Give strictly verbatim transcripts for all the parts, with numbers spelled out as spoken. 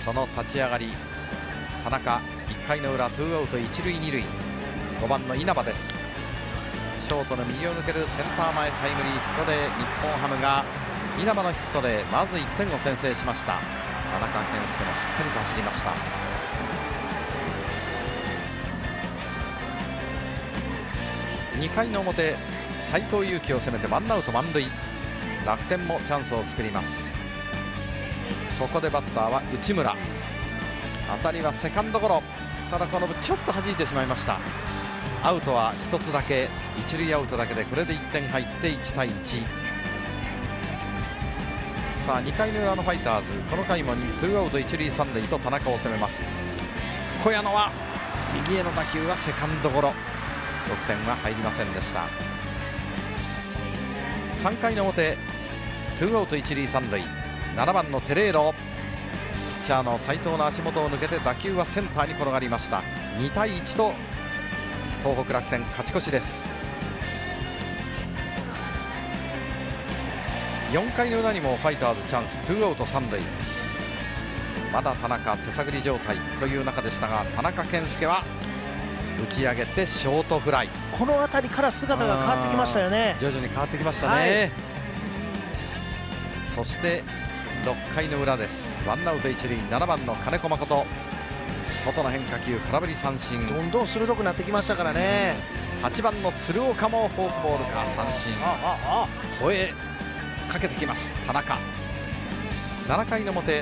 その立ち上がり、田中、いっかいの裏、ツーアウト一塁二塁、ごばんの稲葉です。ショートの右を抜けるセンター前タイムリーヒットで日本ハムが稲葉のヒットでまずいってんを先制しました。田中健介もしっかりと走りました。にかいの表、斎藤佑樹を攻めてワンアウト満塁、楽天もチャンスを作ります。ここでバッターは内村、当たりはセカンドゴロ、ただこのちょっと弾いてしまいました。アウトはひとつだけ、一塁アウトだけでこれでいってん入っていちたいいち。さあにかいの裏のファイターズ、この回もツーアウト一塁三塁と田中を攻めます。小屋野は右への打球はセカンドゴロ、得点は入りませんでした。さんかいの表、ツーアウト一塁三塁、ななばんのテレーロ、ピッチャーの斉藤の足元を抜けて打球はセンターに転がりました。にたいいちと東北楽天勝ち越しです。よんかいの裏にもファイターズチャンス、ツーアウト三塁、まだ田中手探り状態という中でしたが、田中健介は打ち上げてショートフライ。 この辺りから姿が変わってきましたよね。 徐々に変わってきましたね、はい、そしてろっかいの裏です。ワンアウト一塁、ななばんの金子誠、外の変化球空振り三振、 どんどん鋭くなってきましたからね。 はちばんの鶴岡もフォークボールか三振、吠えかけてきます田中。ななかいの表、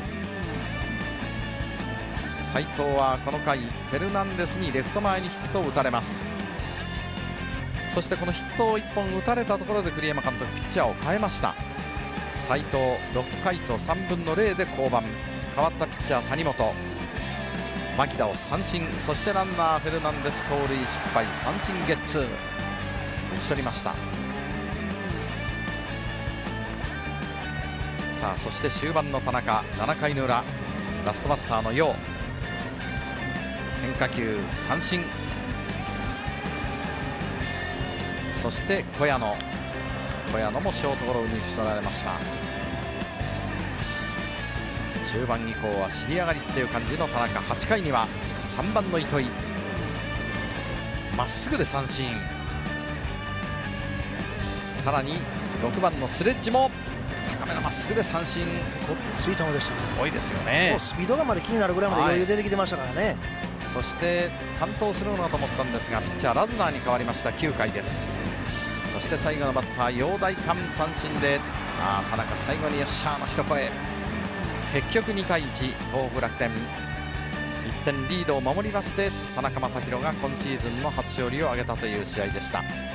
斉藤はこの回フェルナンデスにレフト前にヒットを打たれます。そしてこのヒットをいっぽん打たれたところで栗山監督ピッチャーを変えました。斉藤ろっかいとさんぶんのゼロで降板、代わったピッチャー谷本、牧田を三振、そしてランナーフェルナンデス盗塁失敗、三振ゲッツー、打ち取りました。さあそして終盤の田中、ななかいの裏、ラストバッターの陽、変化球三振、そして小屋野、小屋野もショートゴロに打ち取られました。中盤以降は尻上がりっていう感じの田中。はちかいにはさんばんの糸井、まっすぐで三振、さらにろくばんのスレッジも高めのまっすぐで三振。 ついたのでした。 すごいですよね。 もうスピードがまで気になるぐらいまで余裕出てきてましたからね、はい、 そして完投するのかと思ったんですが、ピッチャーラズナーに変わりました。きゅうかいです。そして最後のバッター陽大館三振で、あ田中最後によっしゃーの一声。結局にたいいち、東北楽天いってんリードを守りまして、田中将大が今シーズンの初勝利を挙げたという試合でした。